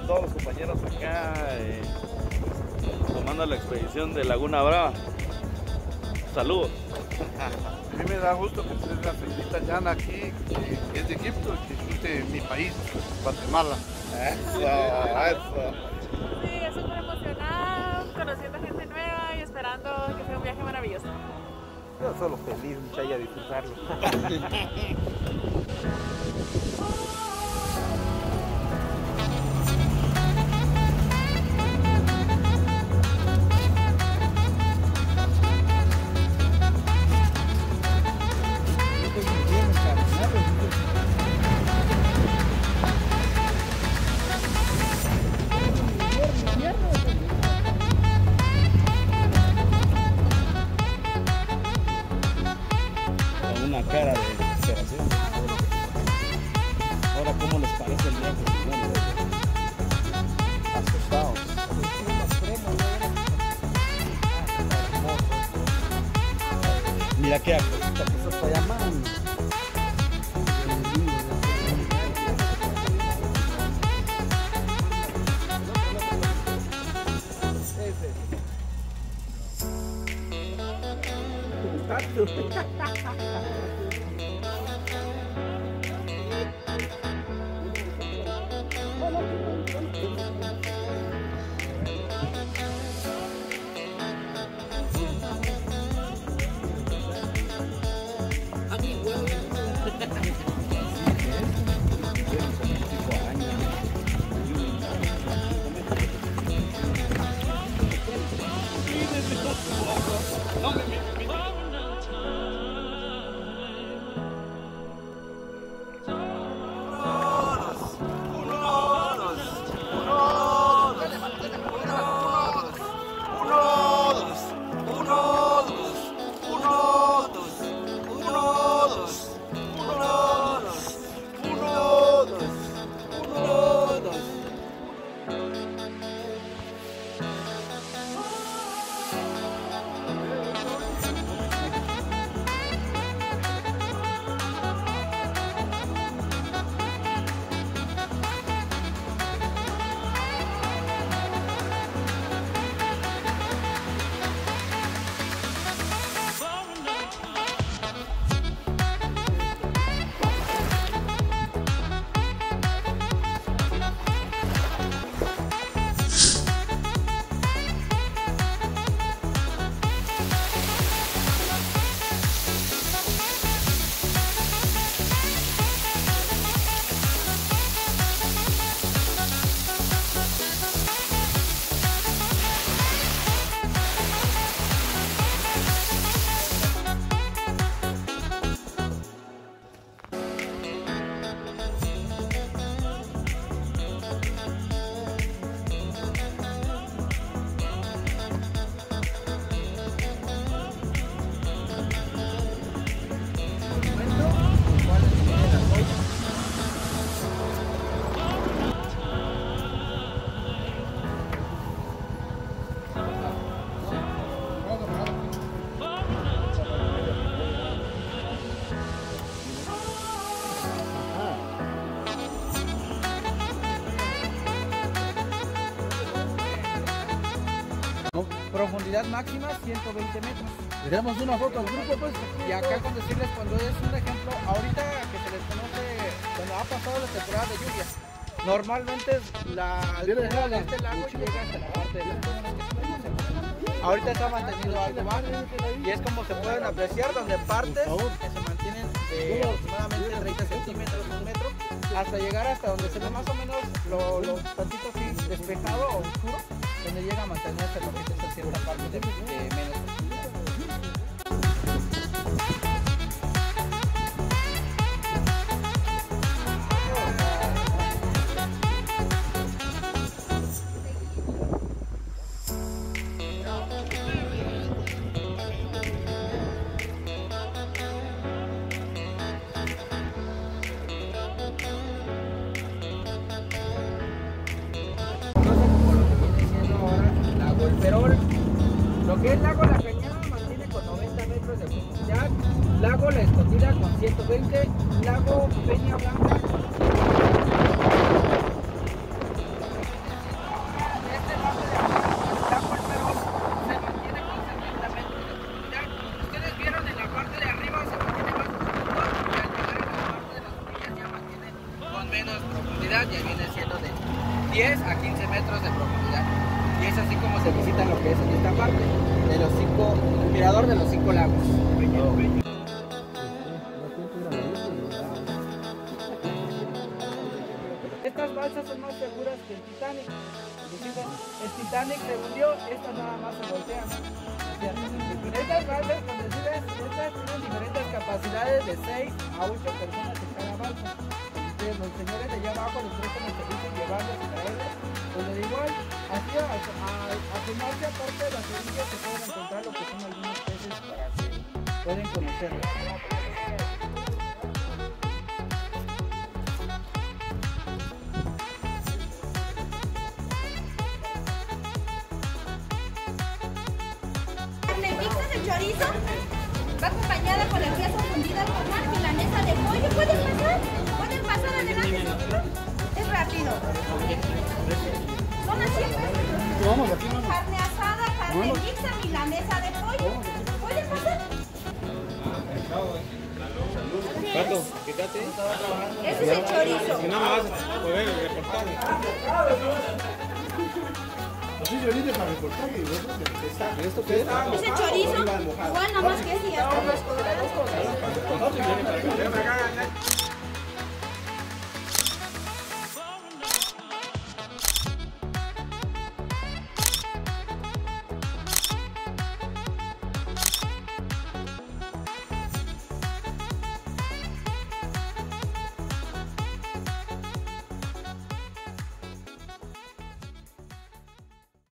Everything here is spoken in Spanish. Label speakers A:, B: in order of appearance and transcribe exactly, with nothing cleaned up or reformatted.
A: todos los compañeros acá eh, tomando la expedición de Laguna Brava. Saludos.
B: A mí me da gusto que ustedes la señorita Yana aquí, que, que es de Egipto, y que disfrute mi país, Guatemala.
A: Eso, eso.
C: Sí, es súper emocionada, conociendo gente nueva y esperando que sea un viaje maravilloso.
D: Yo solo feliz, muchacha, a disfrutarlo.
A: Una cara de desesperación. Ahora, ¿cómo les parece el viaje? Asustados. Mira qué acosita que se está llamando.
D: Profundidad máxima ciento veinte metros. Tenemos una foto al grupo, pues. Y acá con decirles cuando es un ejemplo, ahorita que se les conoce, cuando ha pasado la temporada de lluvia, normalmente la altura de este lago llega hasta la parte de la... Ahorita está mantenido algo bajo y es como se pueden apreciar donde partes que se mantienen de aproximadamente treinta centímetros, un metro, hasta llegar hasta donde se ve más o menos lo, lo tantito así despejado o oscuro, donde llega a mantenerse lo que es esta cierta parte de, de menos profundidad. Lo que es Lago La Cañada mantiene con noventa metros de profundidad, Lago La Escondida con ciento veinte, Lago Peña Blanca menos profundidad, ya viene siendo de diez a quince metros de profundidad. Y es así como se visita lo que es en esta parte, de los cinco, el mirador de los cinco lagos. Estas balsas son más seguras que el Titanic. El Titanic se hundió, estas nada más se voltean. Estas balsas, cuando deciden, estas tienen diferentes capacidades de seis a ocho personas en cada balsa. Entonces, los señores de allá abajo les prestan el servicio de llevarlos y traerlos. Pues da igual, así a, a, a sumarse aparte de las orillas se pueden encontrar lo que son algunos peces para que pueden conocerlos.
E: Chorizo va acompañada con el queso fundido al comal, milanesa de pollo. ¿Pueden pasar? ¿Pueden pasar adelante? Es rápido. ¿Son así?
D: Vamos, aquí vamos.
E: Carne asada, carne mixta, milanesa de pollo. ¿Pueden pasar?
F: Pato, fíjate.
E: Ese es el chorizo.
F: Si no me vas a poder reportar.
B: Así yo vine para reportar y vos está. ¿Esto qué es?
E: Es el chorizo. Igual nada más que ese ya está más cuadrado.